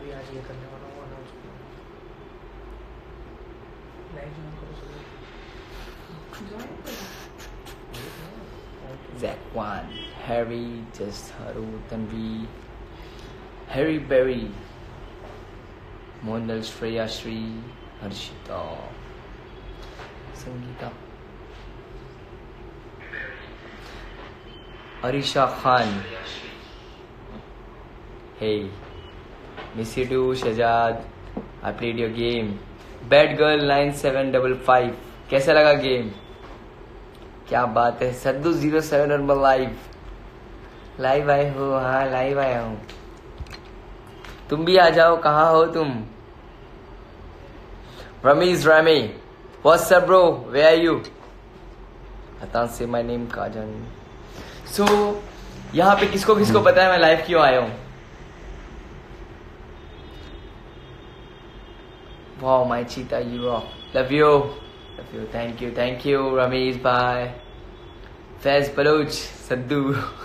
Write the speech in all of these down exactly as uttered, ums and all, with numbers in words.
भी आज ये करने वाला हूँ, अनाउंस करूँगा। लाइव ज्वाइन करो सभी। Zakwan, Harry, Just Haru, Tanvi, Harry Berry, Mondal, Shreya Shri, Harshita, Sangeeta, Arisha Khan. Hey, miss you too, Shahzad. I played your game. Bad Girl nine seven five five. कैसा लगा game? क्या बात है, Saddu zero seven और मैं live live आए हो? हाँ लाइव आया हूँ, तुम भी आ जाओ। कहाँ हो तुम? Rameez Rami, what's up bro, where are you? अतान से माय नेम काजन। सो यहाँ पे किसको किसको पता है मैं लाइव क्यों आया हूँ? Wow my cheetah, you rock, love you love you, thank you thank you Rameez भाई। फैज बलोच, सद्दू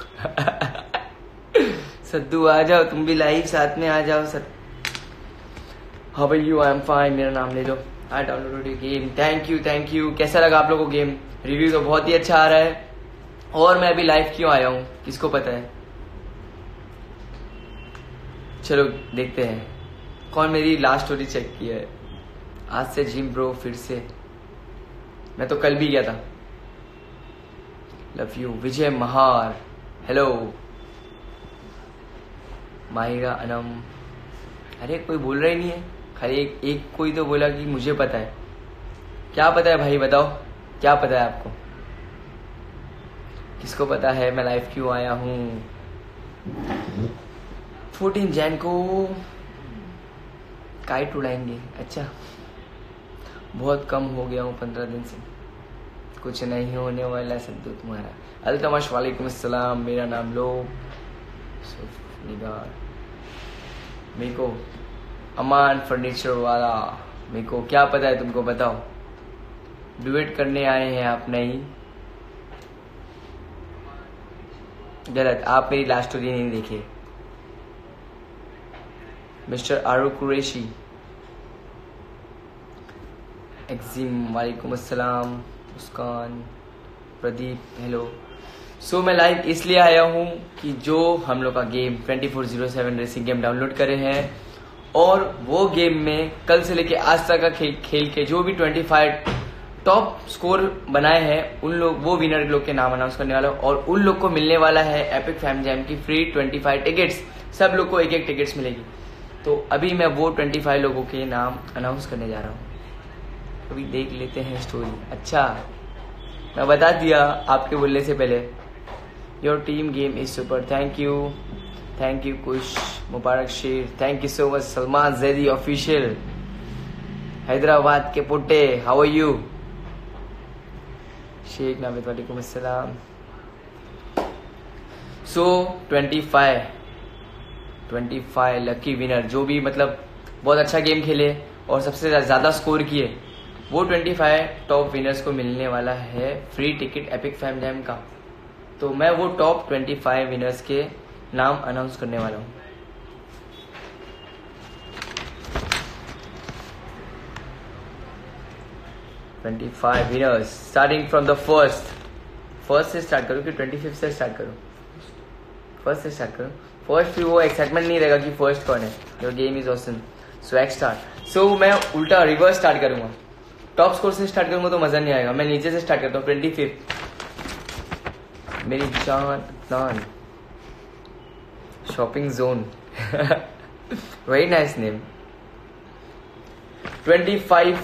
सद्दू आ जाओ तुम भी लाइव, साथ में आ जाओ sir. How are you? I am fine, मेरा नाम ले लो। I download your game, thank you thank you. कैसा लगा आप लोगों को गेम? रिव्यू तो बहुत ही अच्छा आ रहा है। और मैं अभी लाइव क्यों आया हूँ किसको पता है? चलो देखते हैं कौन मेरी लास्ट स्टोरी चेक किया है। आज से जिम ब्रो, फिर से। मैं तो कल भी गया था। Love you Vijay Mahar, hello Mahira Anam. अरे कोई बोल रहा ही नहीं है, खाली एक, एक कोई तो बोला कि मुझे पता है। क्या पता है भाई, बताओ क्या पता है आपको? किसको पता है मैं लाइव क्यों आया हूँ? फोर्टीन जैन को काइट उड़ाएंगे। अच्छा, बहुत कम हो गया हूँ पंद्रह दिन से, कुछ नहीं होने वाला है सद्दू तुम्हारा। अल्तमश वालेकुम अस्सलाम, मेरा नाम लो निगार। मेरे को अमान फर्नीचर वाला, मेरे को क्या पता है तुमको? बताओ। डुएट करने आए हैं आप? नहीं, गलत, आप मेरी लास्ट स्टोरी नहीं देखे। मिस्टर आरू कुरैशी, एक्जिम वालेकुम अस्सलाम, मुस्कान, प्रदीप, हेलो। सो मैं लाइव इसलिए आया हूँ कि जो हम लोग का game twenty four zero seven racing game download करे हैं, और वो गेम में कल से लेके आज तक का खेल खेल के जो भी पच्चीस टॉप स्कोर बनाए हैं उन लोग, वो विनर लोग के नाम अनाउंस करने वाला हूँ। और उन लोग को मिलने वाला है एपिक फैम जैम की फ्री पच्चीस टिकट्स। सब लोग को एक एक टिकट्स मिलेगी। तो अभी मैं वो पच्चीस लोगों के नाम अनाउंस करने जा रहा हूँ। अभी देख लेते हैं स्टोरी। अच्छा, मैं बता दिया आपके बोलने से पहले। Your team game is super, thank you thank you Kush, Mubarak Sher, thank you so much. Salman Zaidi official, Hyderabad के पुट्टे, how are you? Shaikh Navid वालेकुम अस्सलाम। So twenty five twenty five lucky winner जो भी मतलब बहुत अच्छा गेम खेले और सबसे ज्यादा स्कोर किए, वो पच्चीस टॉप विनर्स को मिलने वाला है free ticket epic fam jam का। तो मैं वो टॉप पच्चीस विनर्स के नाम अनाउंस करने वाला हूँ। पच्चीस winners starting from the first. First से स्टार्ट करो कि पच्चीस से स्टार्ट करो? फर्स्ट से स्टार्ट करो। फर्स्ट फिर वो एक्साइटमेंट नहीं रहेगा कि फर्स्ट कौन है। Your game is awesome, swag start. So मैं उल्टा रिवर्स स्टार्ट करूंगा। टॉप स्कोर से स्टार्ट करूंगा तो मजा नहीं आएगा। मैं नीचे से स्टार्ट करता हूँ। ट्वेंटी फिफ्थ मेरी जान Adnan, shopping zone, very nice name. Twenty five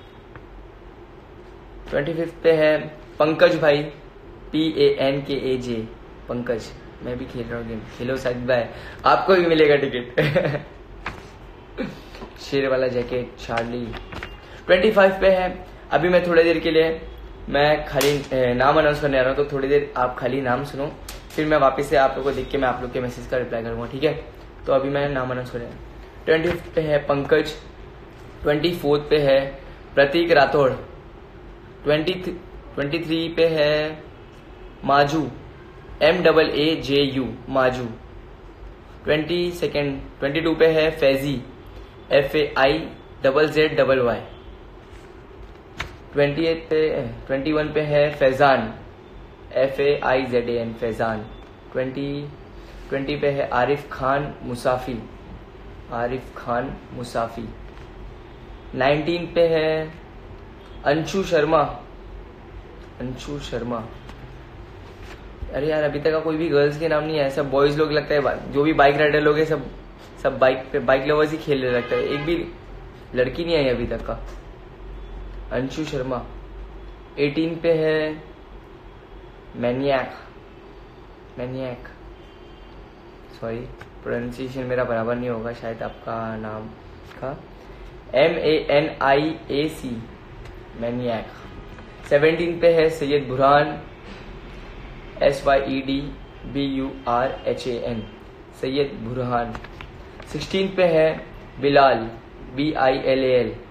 twenty fifth पे है पंकज भाई, पी ए एन के ए जे, पंकज। मैं भी खेल रहा हूँ गेम, खेलो साजिद भाई, आपको भी मिलेगा टिकट। शेर वाला जैकेट चार्ली। ट्वेंटी फाइव पे है। अभी मैं थोड़ी देर के लिए मैं खाली नाम अनाउंस करने आ रहा हूँ, तो थोड़ी देर आप खाली नाम सुनो, फिर मैं वापस से आप लोगों को देख के मैं आप लोग के मैसेज का रिप्लाई करूंगा, ठीक है? तो अभी मैं नाम अनाउंस कर रहा हूँ। ट्वेंटी फिफ्थ पे है पंकज, ट्वेंटी फोर्थ पे है Prateek Rathore, twenty twenty three पे है Maju, M double A J U Maju, twenty second twenty two पे है Faizi, F A I double Z double Y. Twenty eight पे ट्वेंटी वन पे है Faizan, F A I Z A N Faizan. Twenty twenty पे है Arif Khan Musafi, Arif Khan Musafi. Nineteen पे है अंशु शर्मा, अंशु शर्मा। अरे यार अभी तक का कोई भी गर्ल्स के नाम नहीं है, सब बॉयज लोग लगता है, जो भी बाइक राइडर लोग हैं सब सब बाइक पे बाइक लवर्स ही खेलने लगता है, एक भी लड़की नहीं आई अभी तक का। अंशु शर्मा। एटीन पे है मैनियक, मैनियक सॉरी प्रोनाउंसिएशन मेरा बराबर नहीं होगा शायद आपका नाम का, M A N I A C, maniac. Seventeen पे है Syed Burhan, S Y E D B U R H A N, Syed Burhan. Sixteen पे है Bilal, B I L A L.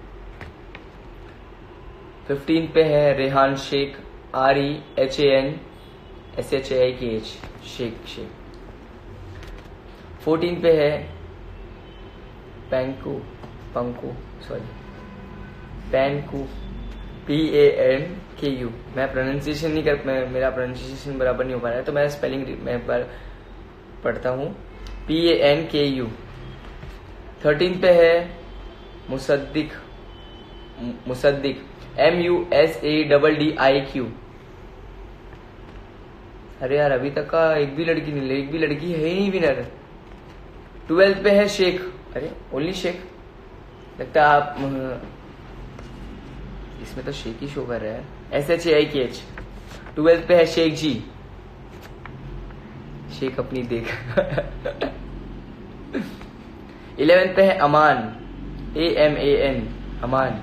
Fifteen पे है Rehan Shaikh, R E H A N S H A I K H, Shaikh Shaikh. Fourteen पे है Panku, Panku sorry Panku, P A N K U. मैं pronunciation नहीं कर मैं, मेरा प्रोनाउंसिएशन बराबर नहीं हो पा रहा है तो मैं स्पेलिंग मैं पर पढ़ता हूँ, P A N K U. Thirteen पे है Musaddiq, Musaddiq, M U S A double D I Q. अरे यार अभी तक का एक भी लड़की नहीं, एक भी लड़की है ही नहीं विनर। ट्वेल्थ पे है शेख, अरे ओनली शेख, लगता है आप इसमें तो शेख ही शो कर रहा है, S H A I K H. Twelfth पे है शेख जी, शेख अपनी देख। इलेवेंथ पे है Aman, A M A N, Aman.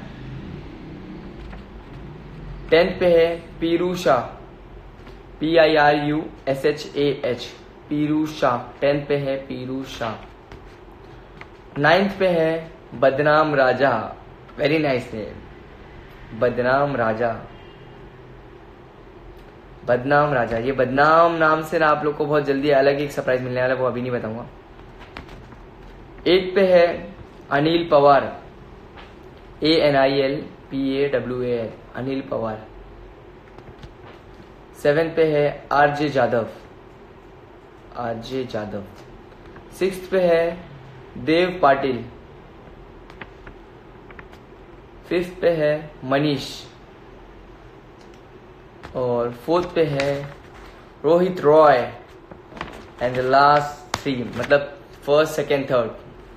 Tenth पे है Piru Shah, P I R U S H A H, Piru Shah. Tenth पे है पीरू शाह। नाइन्थ पे है बदनाम राजा, वेरी नाइस नेम, बदनाम राजा, बदनाम राजा। ये बदनाम नाम से ना आप लोग को बहुत जल्दी अलग एक सरप्राइज मिलने वाला है, वो अभी नहीं बताऊंगा। एट पे है Anil Pawar, A N I L P A W A L, Anil Pawar. Seven पे है RJ Jadhav, RJ Jadhav. Six पे है देव पाटिल। फिफ्थ पे है मनीष और फोर्थ पे है Rohit Roy. And the last three मतलब first second third,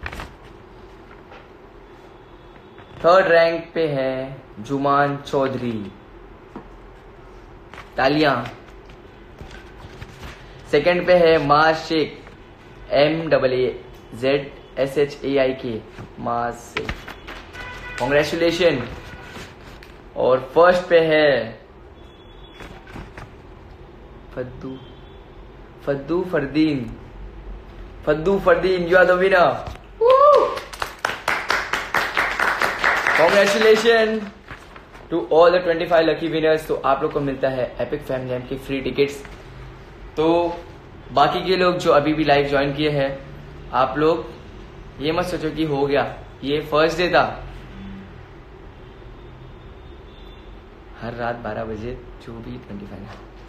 third rank पे है जुमान चौधरी, तालियां। सेकेंड पे है Maaz Shaikh, M double A Z S H A I K, Maaz Shaikh, congratulation. और फर्स्ट पे है Faddu, Faddu Fardeen, Faddu Fardeen, you are the winner, congratulation to all the twenty five lucky winners. तो आप लोग को मिलता है एपिक फैन जैम की फ्री टिकट्स। तो बाकी के लोग जो अभी भी लाइव ज्वाइन किए हैं, आप लोग ये मत सोचो कि हो गया, ये फर्स्ट डे था। हर रात बारह बजे जो भी ट्वेंटी फाइव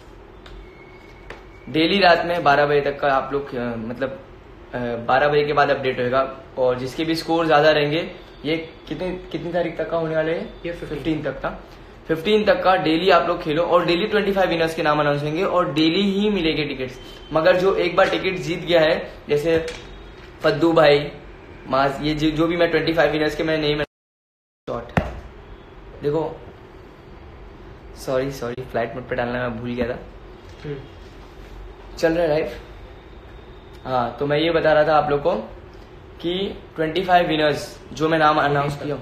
डेली रात में बारह बजे तक का आप लोग मतलब बारह बजे के बाद अपडेट होगा। और जिसके भी स्कोर ज्यादा रहेंगे, ये कितनी कितनी तारीख तक का होने वाले हैं, ये फिफ्टीन तक का, फिफ्टीन तक का डेली आप लोग खेलो और डेली ट्वेंटी फाइव विनर्स के नाम अनाउंस होंगे और डेली ही मिलेंगे टिकट्स। मगर जो एक बार टिकट जीत गया है, जैसे फद्दू भाई, माज, ये जो, जो भी मैं ट्वेंटी फाइव विनर्स के मैं नेम शॉर्ट देखो, सॉरी सॉरी फ्लाइट मोड पे डालना मैं भूल गया था, चल रहा है लाइव। हाँ, तो मैं ये बता रहा था आप लोग को कि ट्वेंटी फाइव विनर्स जो मैं नाम अनाउंस किया,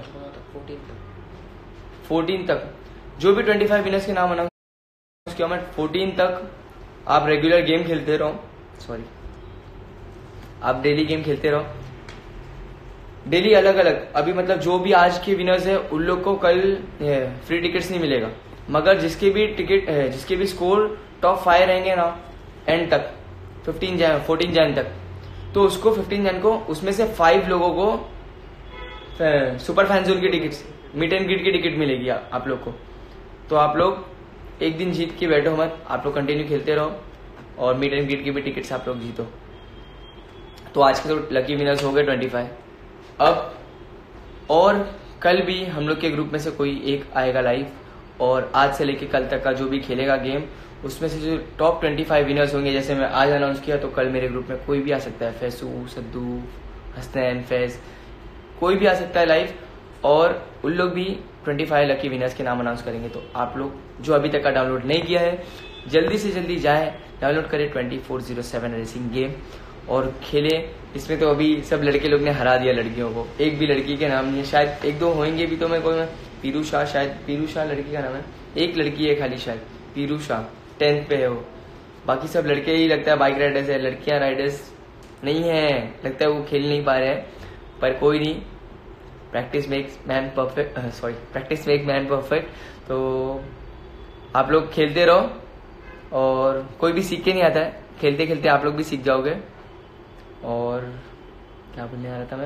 फोर्टीन तक जो भी ट्वेंटी फाइव विनर्स के नाम अनाउंस किया मैं, फोर्टीन तक आप रेगुलर गेम खेलते रहो, सॉरी आप डेली गेम खेलते रहो, डेली अलग अलग। अभी मतलब जो भी आज के विनर्स है उन लोग को कल फ्री टिकट्स नहीं मिलेगा, मगर जिसके भी टिकट जिसके भी स्कोर टॉप फाइव रहेंगे ना एंड तक, फिफ्टीन जैन फोर्टीन जैन तक, तो उसको फिफ्टीन जन को, उसमें से फाइव लोगों को सुपर फैन जोन की टिकट, मीट एंड ग्रीट की टिकट मिलेगी आ, आप लोग को। तो आप लोग एक दिन जीत के बैठो मत, आप लोग कंटिन्यू खेलते रहो और मीट एंड ग्रीट की भी टिकट्स आप लोग जीतो। तो आज के तो लकी विनर्स हो गए ट्वेंटी फाइव। अब और कल भी हम लोग के ग्रुप में से कोई एक आएगा लाइव, और आज से लेके कल तक का जो भी खेलेगा गेम, उसमें से जो टॉप ट्वेंटी फाइव विनर्स होंगे, जैसे मैं आज अनाउंस किया तो कल मेरे ग्रुप में कोई भी आ सकता है, फैसू, सद्दू, हसनैन, फैज, कोई भी आ सकता है लाइव, और उन लोग भी ट्वेंटी फाइव लकी विनर्स के नाम अनाउंस करेंगे। तो आप लोग जो अभी तक का डाउनलोड नहीं किया है, जल्दी से जल्दी जाए डाउनलोड करें twenty four zero seven racing game और खेले। इसमें तो अभी सब लड़के लोग ने हरा दिया लड़कियों को, एक भी लड़की के नाम नहीं है, शायद एक दो होंगे भी, तो मैं कोई पीरू शाह, शायद पीरू शाह लड़की का नाम है, एक लड़की है खाली शायद पीरू शाह, टेंथ पे है वो, बाकी सब लड़के ही लगता है बाइक राइडर्स है, लड़कियां राइडर्स नहीं है, लगता है वो खेल नहीं पा रहे हैं, पर कोई नहीं, practice makes man perfect, sorry practice make man perfect. तो आप लोग खेलते रहो, और कोई भी सीख के नहीं आता है, खेलते खेलते आप लोग भी सीख जाओगे। और क्या बोलने आ रहा था मैं,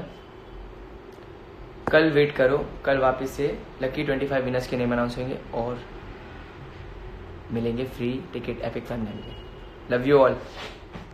कल वेट करो, कल वापस से लकी ट्वेंटी फाइव विनर्स के नेम अनाउंस होंगे और मिलेंगे फ्री टिकट एपिक फन में। Love you all.